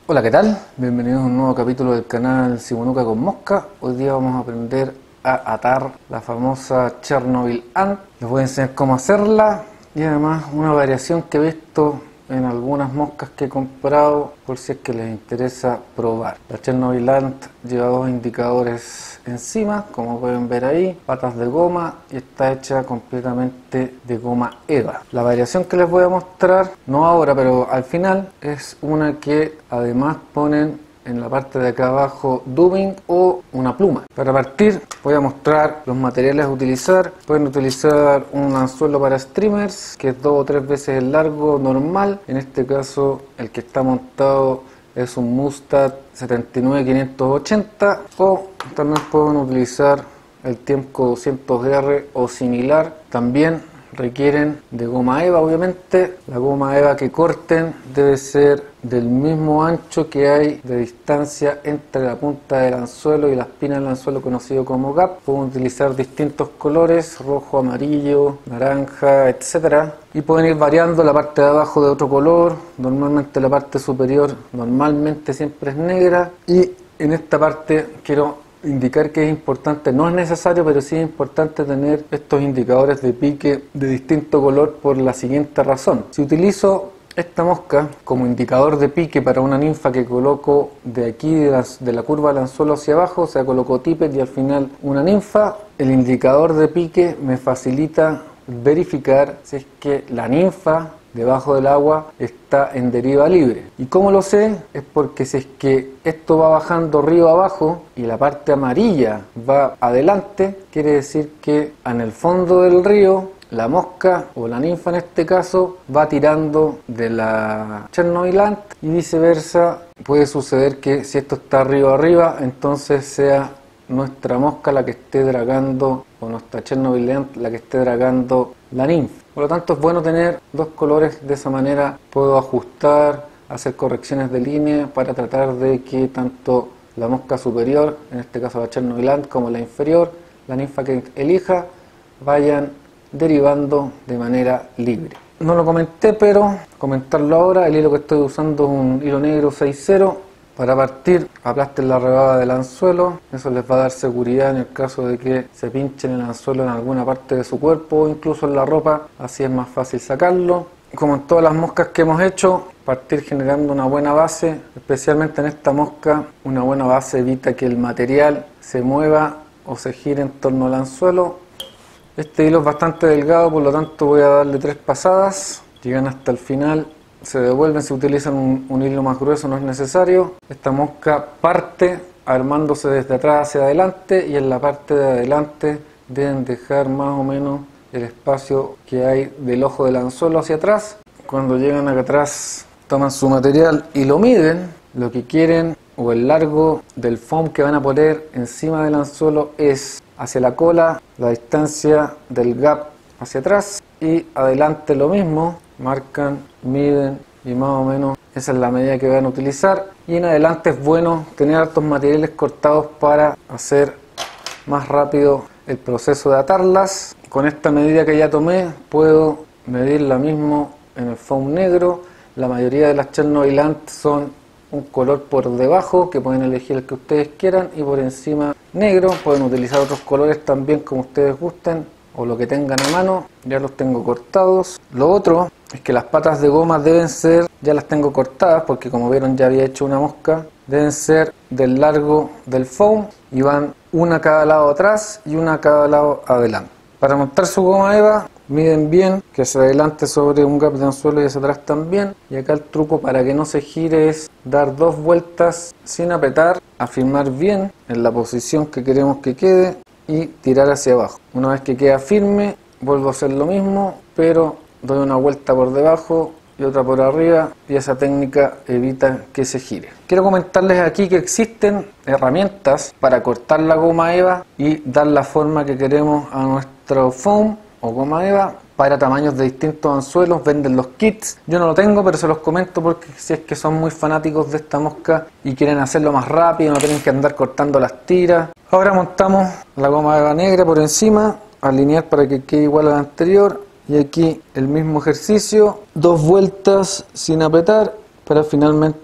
Hola, ¿qué tal? Bienvenidos a un nuevo capítulo del canal Simonuca con Mosca. Hoy día vamos a aprender a atar la famosa Chernobyl Ant. Les voy a enseñar cómo hacerla y además una variación que he visto en algunas moscas que he comprado por si es que les interesa probar. La Chernobyl Ant lleva dos indicadores encima, como pueden ver ahí, patas de goma, y está hecha completamente de goma eva. La variación que les voy a mostrar, no ahora pero al final, es una que además ponen en la parte de acá abajo dubbing o una pluma. Para partir voy a mostrar los materiales a utilizar. Pueden utilizar un anzuelo para streamers que es 2 o 3 veces el largo normal. En este caso el que está montado es un Mustad 79580, o también pueden utilizar el Tiemco 200R o similar. También requieren de goma eva, obviamente. La goma eva que corten debe ser del mismo ancho que hay de distancia entre la punta del anzuelo y la espina del anzuelo, conocido como gap. Pueden utilizar distintos colores: rojo, amarillo, naranja, etcétera, y pueden ir variando la parte de abajo de otro color. Normalmente la parte superior siempre es negra, y en esta parte quiero indicar que es importante, no es necesario, pero sí es importante tener estos indicadores de pique de distinto color por la siguiente razón. Si utilizo esta mosca como indicador de pique para una ninfa que coloco de aquí de la curva del anzuelo hacia abajo, o sea, coloco tippet y al final una ninfa, el indicador de pique me facilita verificar si es que la ninfa debajo del agua está en deriva libre. ¿Y cómo lo sé? Es porque si es que esto va bajando río abajo y la parte amarilla va adelante, quiere decir que en el fondo del río la mosca, o la ninfa en este caso, va tirando de la Chernobyl Ant, y viceversa. Puede suceder que si esto está río arriba, entonces sea nuestra mosca la que esté dragando, o nuestra Chernobyl Ant la que esté dragando la ninfa. Por lo tanto, es bueno tener dos colores. De esa manera puedo ajustar, hacer correcciones de línea para tratar de que tanto la mosca superior, en este caso la Chernobyl Ant, como la inferior, la ninfa que elija, vayan derivando de manera libre. No lo comenté, pero comentarlo ahora. El hilo que estoy usando es un hilo negro 6.0. Para partir, aplasten la rebaba del anzuelo. Eso les va a dar seguridad en el caso de que se pinchen el anzuelo en alguna parte de su cuerpo o incluso en la ropa. Así es más fácil sacarlo. Como en todas las moscas que hemos hecho, partir generando una buena base. Especialmente en esta mosca, una buena base evita que el material se mueva o se gire en torno al anzuelo. Este hilo es bastante delgado, por lo tanto voy a darle 3 pasadas. Llegan hasta el final, se devuelven. Si utilizan un hilo más grueso no es necesario. Esta mosca parte armándose desde atrás hacia adelante, y en la parte de adelante deben dejar más o menos el espacio que hay del ojo del anzuelo hacia atrás. Cuando llegan acá atrás, toman su material y lo miden. Lo que quieren, o el largo del foam que van a poner encima del anzuelo, es hacia la cola la distancia del gap hacia atrás, y adelante lo mismo. Marcan, miden, y más o menos esa es la medida que van a utilizar. Y en adelante es bueno tener hartos materiales cortados para hacer más rápido el proceso de atarlas. Con esta medida que ya tomé puedo medir la mismo en el foam negro. La mayoría de las Chernobyl Ant son un color por debajo, que pueden elegir el que ustedes quieran, y por encima negro. Pueden utilizar otros colores también como ustedes gusten, o lo que tengan a mano. Ya los tengo cortados. Lo otro es que las patas de goma deben ser, ya las tengo cortadas porque como vieron ya había hecho una mosca, deben ser del largo del foam, y van una a cada lado atrás y una a cada lado adelante. Para montar su goma eva, miden bien, que hacia adelante sobre un gap de anzuelo y hacia atrás también. Y acá el truco para que no se gire es dar 2 vueltas sin apretar, afirmar bien en la posición que queremos que quede y tirar hacia abajo. Una vez que queda firme, vuelvo a hacer lo mismo, pero doy una vuelta por debajo y otra por arriba, y esa técnica evita que se gire. Quiero comentarles aquí que existen herramientas para cortar la goma eva y dar la forma que queremos a nuestro foam o goma eva para tamaños de distintos anzuelos. Venden los kits. Yo no lo tengo, pero se los comento porque si es que son muy fanáticos de esta mosca y quieren hacerlo más rápido, no tienen que andar cortando las tiras. Ahora montamos la goma eva negra por encima, alinear para que quede igual a la anterior. Y aquí el mismo ejercicio, 2 vueltas sin apretar para finalmente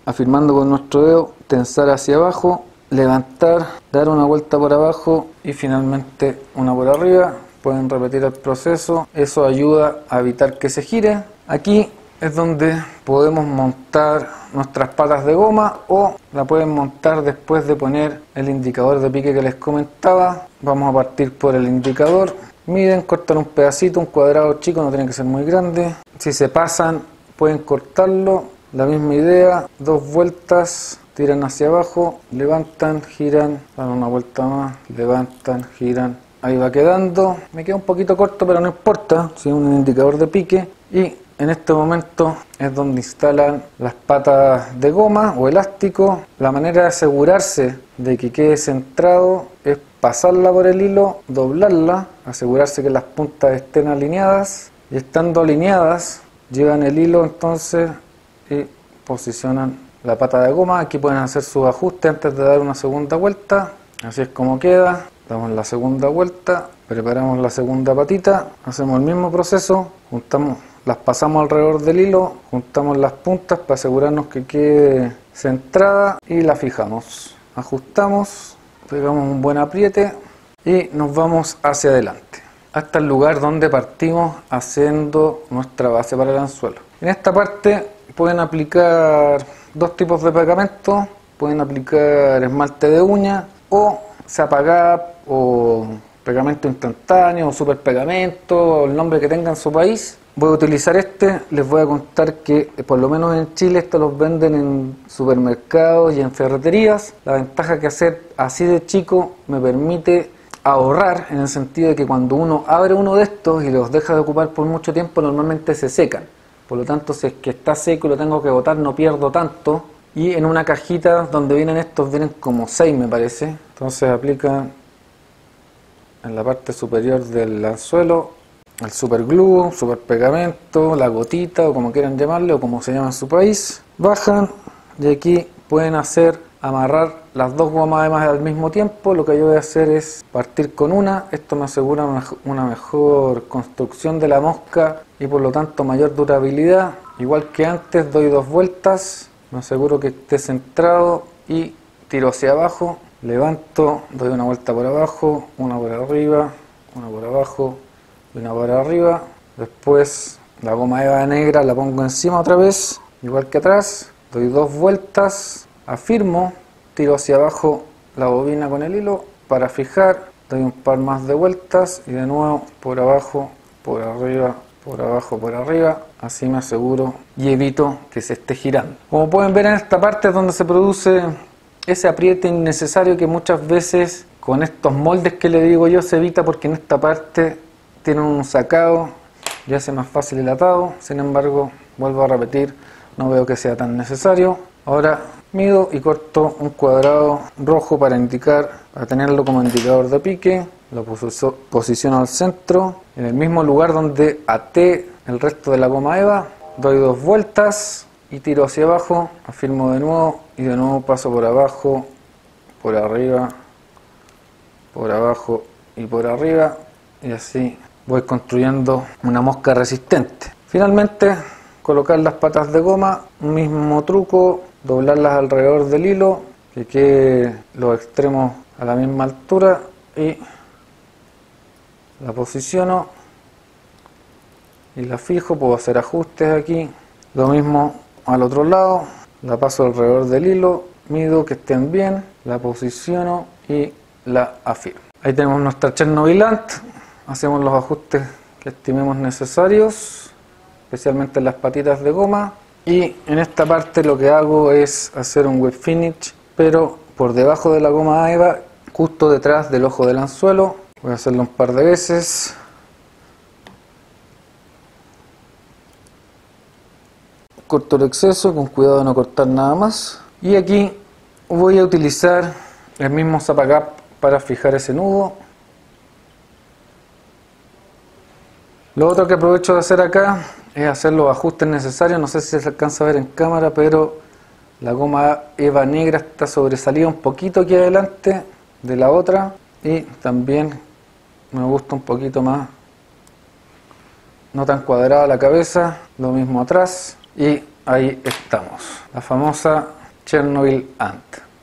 afirmando con nuestro dedo, tensar hacia abajo, levantar, dar una vuelta por abajo y finalmente una por arriba. Pueden repetir el proceso, eso ayuda a evitar que se gire. Aquí es donde podemos montar nuestras patas de goma, o la pueden montar después de poner el indicador de pique que les comentaba. Vamos a partir por el indicador. Miden, cortan un pedacito, un cuadrado chico, no tiene que ser muy grande. Si se pasan pueden cortarlo. La misma idea, 2 vueltas, tiran hacia abajo, levantan, giran, dan una vuelta más, levantan, giran. Ahí va quedando. Me queda un poquito corto, pero no importa, si es un indicador de pique. Y en este momento es donde instalan las patas de goma o elástico. La manera de asegurarse de que quede centrado es pasarla por el hilo, doblarla, asegurarse que las puntas estén alineadas, y estando alineadas llevan el hilo entonces y posicionan la pata de goma. Aquí pueden hacer sus ajustes antes de dar una segunda vuelta. Así es como queda. Damos la segunda vuelta, preparamos la segunda patita, hacemos el mismo proceso, juntamos, las pasamos alrededor del hilo, juntamos las puntas para asegurarnos que quede centrada y la fijamos. Ajustamos, pegamos un buen apriete y nos vamos hacia adelante, hasta el lugar donde partimos haciendo nuestra base para el anzuelo. En esta parte pueden aplicar 2 tipos de pegamento, pueden aplicar esmalte de uña o Sapagap o pegamento instantáneo o super pegamento, o el nombre que tenga en su país. Voy a utilizar este. Les voy a contar que por lo menos en Chile estos los venden en supermercados y en ferreterías. La ventaja que hacer así de chico me permite ahorrar, en el sentido de que cuando uno abre uno de estos y los deja de ocupar por mucho tiempo, normalmente se secan. Por lo tanto, si es que está seco y lo tengo que botar, no pierdo tanto. Y en una cajita donde vienen estos, vienen como 6 me parece. Entonces aplican en la parte superior del anzuelo el super glue, super pegamento, la gotita o como quieran llamarle, o como se llama en su país. Bajan y aquí pueden amarrar las 2 gomas además al mismo tiempo. Lo que yo voy a hacer es partir con una. Esto me asegura una mejor construcción de la mosca y por lo tanto mayor durabilidad. Igual que antes, doy 2 vueltas. Me aseguro que esté centrado y tiro hacia abajo, levanto, doy una vuelta por abajo, una por arriba, una por abajo y una por arriba. Después la goma eva negra la pongo encima otra vez, igual que atrás, doy 2 vueltas, afirmo, tiro hacia abajo la bobina con el hilo para fijar, doy un par más de vueltas y de nuevo por abajo, por arriba, por abajo, por arriba. Así me aseguro y evito que se esté girando. Como pueden ver, en esta parte es donde se produce ese apriete innecesario que muchas veces con estos moldes que le digo yo se evita, porque en esta parte tienen un sacado y hace más fácil el atado. Sin embargo, vuelvo a repetir, no veo que sea tan necesario. Ahora mido y corto un cuadrado rojo para tenerlo como indicador de pique. Lo posiciono al centro, en el mismo lugar donde até el resto de la goma eva. Doy 2 vueltas y tiro hacia abajo, afirmo de nuevo y de nuevo paso por abajo, por arriba, por abajo y por arriba, y así voy construyendo una mosca resistente. Finalmente, colocar las patas de goma, un mismo truco, doblarlas alrededor del hilo, que quede los extremos a la misma altura y la posiciono y la fijo. Puedo hacer ajustes aquí. Lo mismo al otro lado, la paso alrededor del hilo, mido que estén bien, la posiciono y la afirmo. Ahí tenemos nuestra Chernobylant. Hacemos los ajustes que estimemos necesarios, especialmente en las patitas de goma. Y en esta parte lo que hago es hacer un wet finish, pero por debajo de la goma eva, justo detrás del ojo del anzuelo. Voy a hacerlo un par de veces. Corto el exceso, con cuidado de no cortar nada más. Y aquí voy a utilizar el mismo Sapagap para fijar ese nudo. Lo otro que aprovecho de hacer acá es hacer los ajustes necesarios. No sé si se alcanza a ver en cámara, pero la goma eva negra está sobresalida un poquito aquí adelante de la otra, y también me gusta un poquito más, no tan cuadrada la cabeza. Lo mismo atrás, y ahí estamos, la famosa Chernobyl Ant.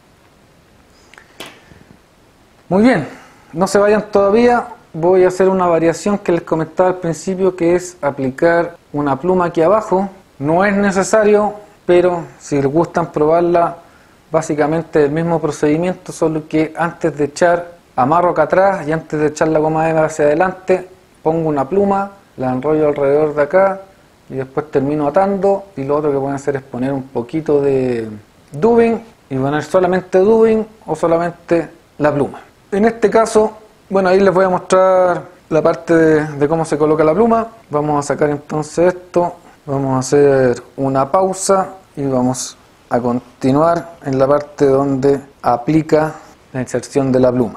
Muy bien, no se vayan todavía, voy a hacer una variación que les comentaba al principio, que es aplicar una pluma aquí abajo. No es necesario, pero si les gustan probarla, básicamente el mismo procedimiento, solo que antes de echar, amarro acá atrás y antes de echar la goma eva hacia adelante, pongo una pluma, la enrollo alrededor de acá y después termino atando. Y lo otro que pueden hacer es poner un poquito de dubbing y poner solamente dubbing o solamente la pluma. En este caso, bueno, ahí les voy a mostrar la parte de cómo se coloca la pluma. Vamos a sacar entonces esto, vamos a hacer una pausa y vamos a continuar en la parte donde aplica la inserción de la pluma.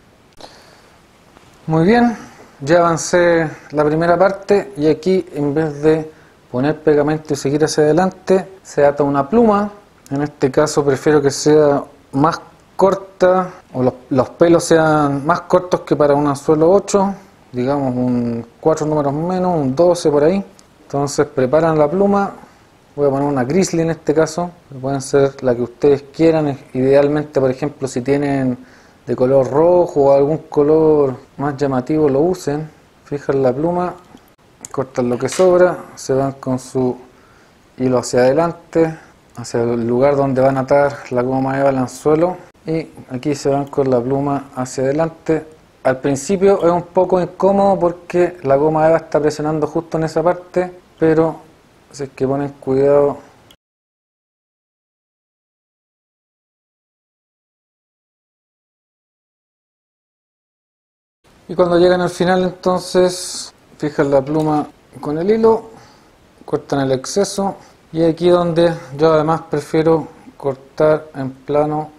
Muy bien, ya avancé la primera parte y aquí, en vez de poner pegamento y seguir hacia adelante, se ata una pluma. En este caso prefiero que sea más corta, o los pelos sean más cortos que para un anzuelo 8, digamos un 4 números menos, un 12 por ahí. Entonces preparan la pluma, voy a poner una grizzly en este caso, pueden ser la que ustedes quieran, idealmente por ejemplo si tienen de color rojo o algún color más llamativo lo usen. Fijan la pluma, cortan lo que sobra, se van con su hilo hacia adelante, hacia el lugar donde van a atar la goma eva al anzuelo, y aquí se van con la pluma hacia adelante. Al principio es un poco incómodo porque la goma eva está presionando justo en esa parte, pero si es que ponen cuidado, y cuando llegan al final entonces fijan la pluma con el hilo, cortan el exceso, y aquí donde yo además prefiero cortar en plano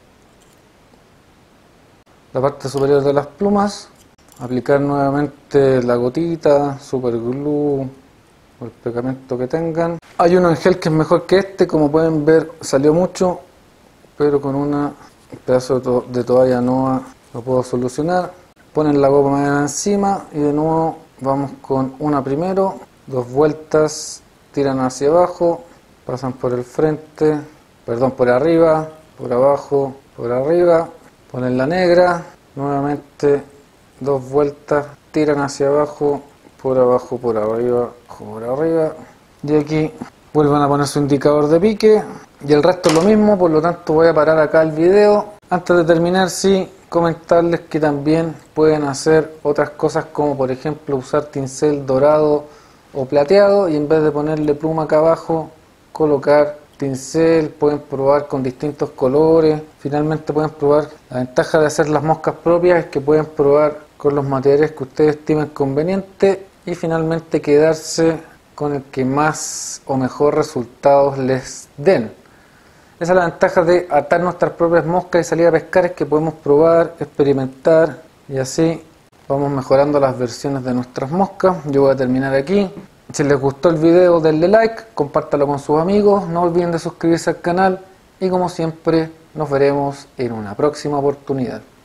la parte superior de las plumas, aplicar nuevamente la gotita, super glue o el pegamento que tengan. Hay uno en gel que es mejor que este, como pueden ver salió mucho, pero con un pedazo de toalla Noa lo puedo solucionar. Ponen la goma encima y de nuevo vamos con una primero, dos vueltas, tiran hacia abajo, pasan por el frente, perdón, por arriba, por abajo, por arriba, ponen la negra, nuevamente dos vueltas, tiran hacia abajo, por abajo, por arriba, y aquí vuelvan a poner su indicador de pique y el resto es lo mismo. Por lo tanto voy a parar acá el video. Antes de terminar, sí comentarles que también pueden hacer otras cosas, como por ejemplo usar tincel dorado o plateado, y en vez de ponerle pluma acá abajo, colocar pincel. Pueden probar con distintos colores. Finalmente pueden probar. La ventaja de hacer las moscas propias es que pueden probar con los materiales que ustedes estimen conveniente y finalmente quedarse con el que más o mejor resultados les den. Esa es la ventaja de atar nuestras propias moscas y salir a pescar, es que podemos probar, experimentar y así vamos mejorando las versiones de nuestras moscas. Yo voy a terminar aquí. Si les gustó el video, denle like, compártalo con sus amigos, no olviden de suscribirse al canal y como siempre nos veremos en una próxima oportunidad.